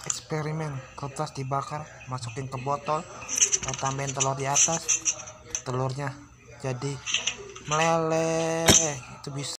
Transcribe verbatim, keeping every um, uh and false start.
eksperimen, kertas dibakar, masukin ke botol, kita tambahin telur di atas, telurnya jadi meleleh. Itu bisa